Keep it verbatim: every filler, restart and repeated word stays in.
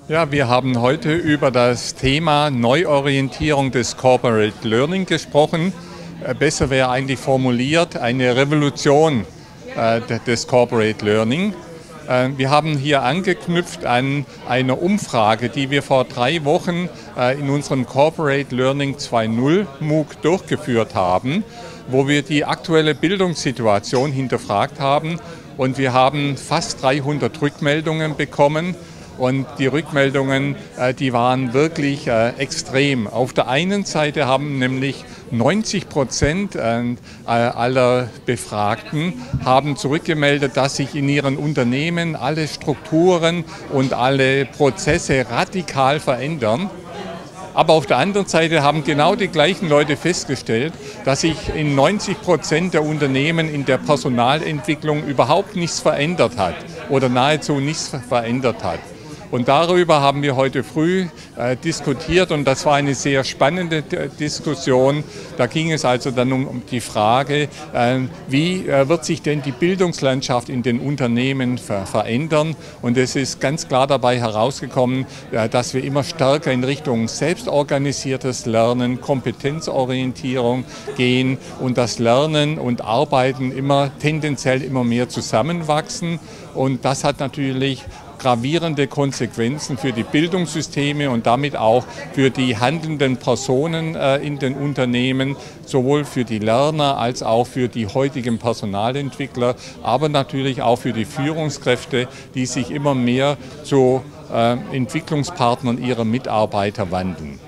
Ja, wir haben heute über das Thema Neuorientierung des Corporate Learning gesprochen. Äh, Besser wäre eigentlich formuliert eine Revolution äh, des Corporate Learning. Äh, Wir haben hier angeknüpft an eine Umfrage, die wir vor drei Wochen äh, in unserem Corporate Learning zwei Punkt null MOOC durchgeführt haben, wo wir die aktuelle Bildungssituation hinterfragt haben. Und wir haben fast dreihundert Rückmeldungen bekommen. Und die Rückmeldungen, die waren wirklich extrem. Auf der einen Seite haben nämlich neunzig Prozent aller Befragten haben zurückgemeldet, dass sich in ihren Unternehmen alle Strukturen und alle Prozesse radikal verändern. Aber auf der anderen Seite haben genau die gleichen Leute festgestellt, dass sich in neunzig Prozent der Unternehmen in der Personalentwicklung überhaupt nichts verändert hat oder nahezu nichts verändert hat. Und darüber haben wir heute früh äh, diskutiert und das war eine sehr spannende D Diskussion. Da ging es also dann um, um die Frage, äh, wie äh, wird sich denn die Bildungslandschaft in den Unternehmen ver verändern? Und es ist ganz klar dabei herausgekommen, äh, dass wir immer stärker in Richtung selbstorganisiertes Lernen, Kompetenzorientierung gehen und das Lernen und Arbeiten immer tendenziell immer mehr zusammenwachsen. Und das hat natürlich gravierende Konsequenzen für die Bildungssysteme und damit auch für die handelnden Personen in den Unternehmen, sowohl für die Lerner als auch für die heutigen Personalentwickler, aber natürlich auch für die Führungskräfte, die sich immer mehr zu Entwicklungspartnern ihrer Mitarbeiter wandeln.